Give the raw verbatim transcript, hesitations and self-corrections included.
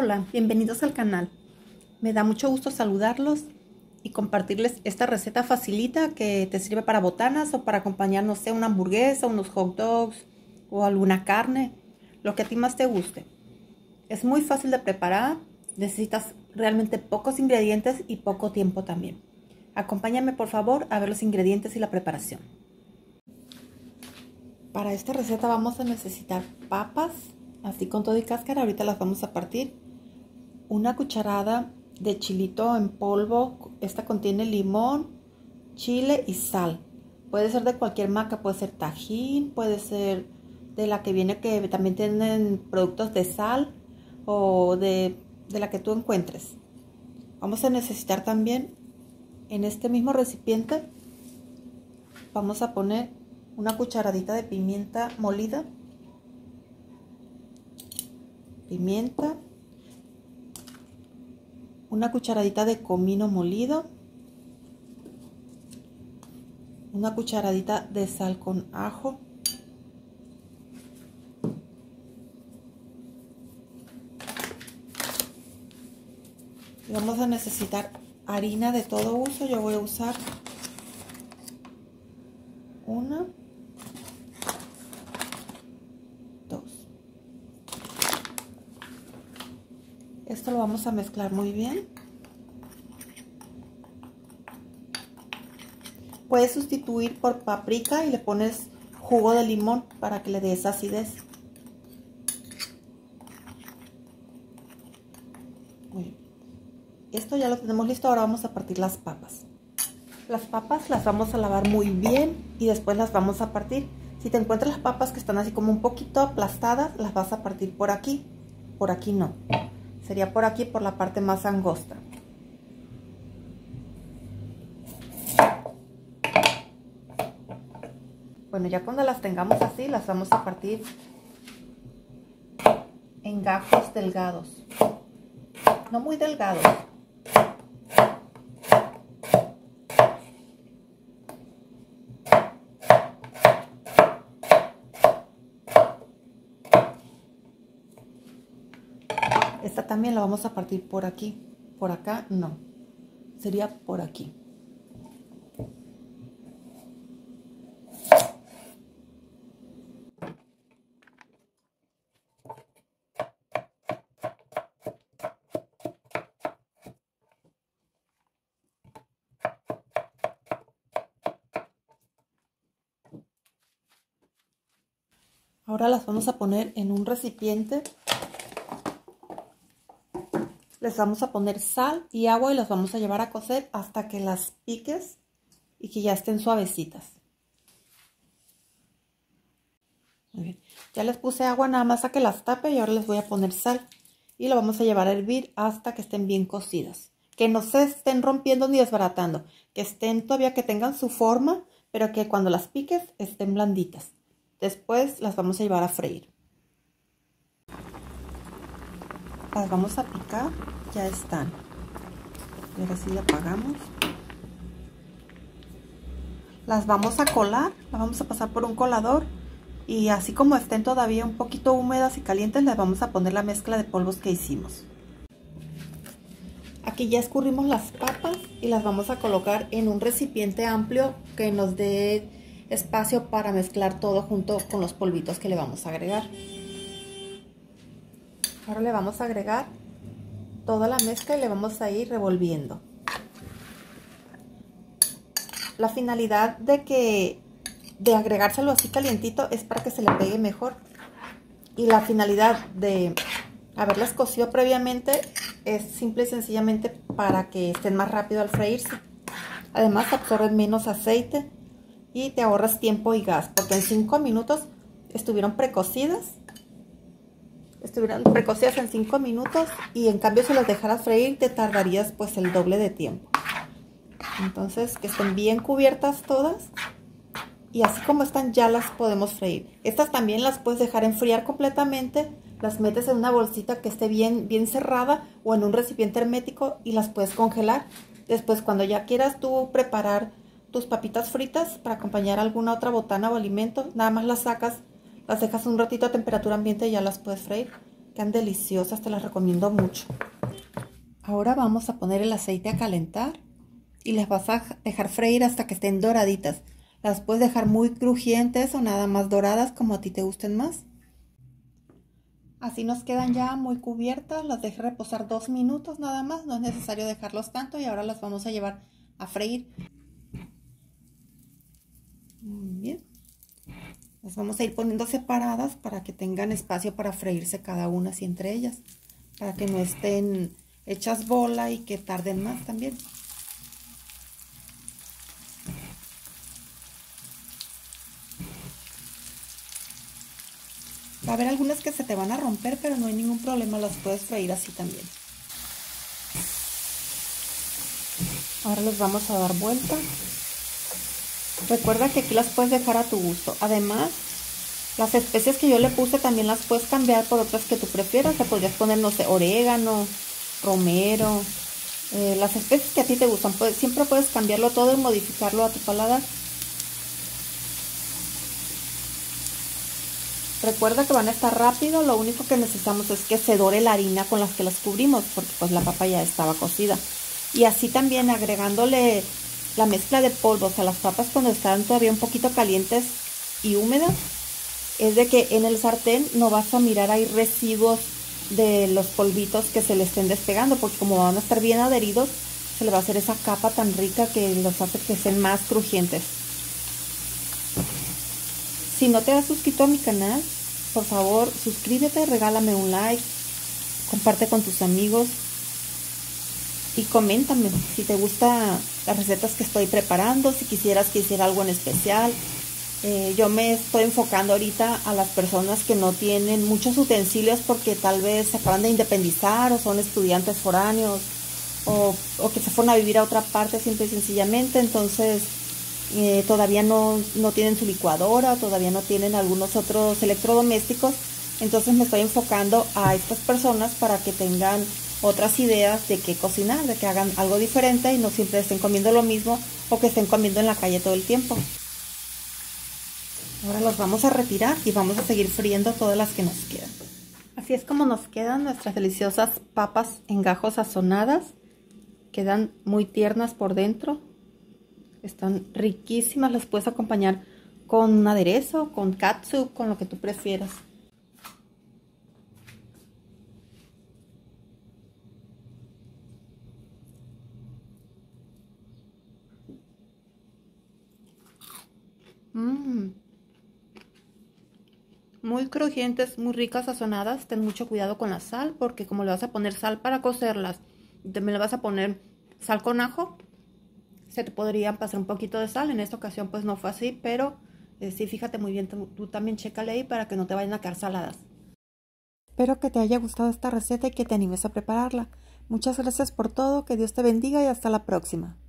Hola, bienvenidos al canal. Me da mucho gusto saludarlos y compartirles esta receta facilita que te sirve para botanas o para acompañar, no sé, una hamburguesa, unos hot dogs o alguna carne, lo que a ti más te guste. Es muy fácil de preparar, necesitas realmente pocos ingredientes y poco tiempo también. Acompáñame por favor a ver los ingredientes y la preparación. Para esta receta vamos a necesitar papas, así con todo y cáscara, ahorita las vamos a partir. Una cucharada de chilito en polvo, esta contiene limón, chile y sal. Puede ser de cualquier marca, puede ser Tajín, puede ser de la que viene que también tienen productos de sal o de, de la que tú encuentres. Vamos a necesitar también en este mismo recipiente, vamos a poner una cucharadita de pimienta molida, pimienta, una cucharadita de comino molido, una cucharadita de sal con ajo, y vamos a necesitar harina de todo uso. Yo voy a usar una, dos. Esto lo vamos a mezclar muy bien. Puedes sustituir por paprika y le pones jugo de limón para que le dé esa acidez. Muy bien. Esto ya lo tenemos listo, ahora vamos a partir las papas. Las papas las vamos a lavar muy bien y después las vamos a partir. Si te encuentras las papas que están así como un poquito aplastadas, las vas a partir por aquí. Por aquí no. Sería por aquí, por la parte más angosta. Bueno, ya cuando las tengamos así, las vamos a partir en gajos delgados. No muy delgados. Esta también la vamos a partir por aquí. Por acá no. Sería por aquí. Ahora las vamos a poner en un recipiente. Les vamos a poner sal y agua y las vamos a llevar a cocer hasta que las piques y que ya estén suavecitas. Muy bien. Ya les puse agua nada más a que las tape y ahora les voy a poner sal. Y lo vamos a llevar a hervir hasta que estén bien cocidas. Que no se estén rompiendo ni desbaratando. Que estén todavía, que tengan su forma, pero que cuando las piques estén blanditas. Después las vamos a llevar a freír. Las vamos a picar, ya están. Y ahora sí la apagamos. Las vamos a colar, las vamos a pasar por un colador. Y así como estén todavía un poquito húmedas y calientes, les vamos a poner la mezcla de polvos que hicimos. Aquí ya escurrimos las papas y las vamos a colocar en un recipiente amplio que nos dé espacio para mezclar todo junto con los polvitos que le vamos a agregar. Ahora le vamos a agregar toda la mezcla y le vamos a ir revolviendo. La finalidad de que de agregárselo así calientito es para que se le pegue mejor. Y la finalidad de haberlas cocido previamente es simple y sencillamente para que estén más rápido al freírse. Además absorben menos aceite y te ahorras tiempo y gas, porque en cinco minutos estuvieron precocidas. Estuvieran precocidas en cinco minutos y en cambio si las dejaras freír te tardarías pues el doble de tiempo. Entonces que estén bien cubiertas todas y así como están ya las podemos freír. Estas también las puedes dejar enfriar completamente, las metes en una bolsita que esté bien, bien cerrada o en un recipiente hermético y las puedes congelar. Después cuando ya quieras tú preparar tus papitas fritas para acompañar alguna otra botana o alimento, nada más las sacas, las dejas un ratito a temperatura ambiente y ya las puedes freír. Quedan deliciosas, te las recomiendo mucho. Ahora vamos a poner el aceite a calentar y las vas a dejar freír hasta que estén doraditas. Las puedes dejar muy crujientes o nada más doradas como a ti te gusten más. Así nos quedan ya muy cubiertas, las dejé reposar dos minutos nada más, no es necesario dejarlos tanto y ahora las vamos a llevar a freír. Muy bien. Las vamos a ir poniendo separadas para que tengan espacio para freírse cada una así entre ellas, para que no estén hechas bola y que tarden más también. Va a haber algunas que se te van a romper, pero no hay ningún problema, las puedes freír así también. Ahora les vamos a dar vuelta. Recuerda que aquí las puedes dejar a tu gusto. Además, las especias que yo le puse también las puedes cambiar por otras que tú prefieras. Le podrías poner, no sé, orégano, romero, eh, las especias que a ti te gustan. Pues, siempre puedes cambiarlo todo y modificarlo a tu paladar. Recuerda que van a estar rápido, lo único que necesitamos es que se dore la harina con las que las cubrimos, porque pues la papa ya estaba cocida. Y así también agregándole la mezcla de polvos a las papas cuando están todavía un poquito calientes y húmedas, es de que en el sartén no vas a mirar ahí residuos de los polvitos que se le estén despegando, porque como van a estar bien adheridos, se le va a hacer esa capa tan rica que los hace que sean más crujientes. Si no te has suscrito a mi canal, por favor suscríbete, regálame un like, comparte con tus amigos y coméntame si te gustan las recetas que estoy preparando, si quisieras que hiciera algo en especial. Eh, yo me estoy enfocando ahorita a las personas que no tienen muchos utensilios porque tal vez se acaban de independizar o son estudiantes foráneos o, o que se fueron a vivir a otra parte simple y sencillamente, entonces eh, todavía no, no tienen su licuadora, todavía no tienen algunos otros electrodomésticos. Entonces me estoy enfocando a estas personas para que tengan otras ideas de qué cocinar, de que hagan algo diferente y no siempre estén comiendo lo mismo o que estén comiendo en la calle todo el tiempo. Ahora los vamos a retirar y vamos a seguir friendo todas las que nos quedan. Así es como nos quedan nuestras deliciosas papas en gajos sazonadas. Quedan muy tiernas por dentro. Están riquísimas, las puedes acompañar con un aderezo, con catsup, con lo que tú prefieras. Mmm. Muy crujientes, muy ricas, sazonadas. Ten mucho cuidado con la sal porque como le vas a poner sal para cocerlas y también le vas a poner sal con ajo, se te podría pasar un poquito de sal. En esta ocasión pues no fue así, pero eh, sí, fíjate muy bien, tú, tú también chécale ahí para que no te vayan a quedar saladas. Espero que te haya gustado esta receta y que te animes a prepararla. Muchas gracias por todo, que Dios te bendiga y hasta la próxima.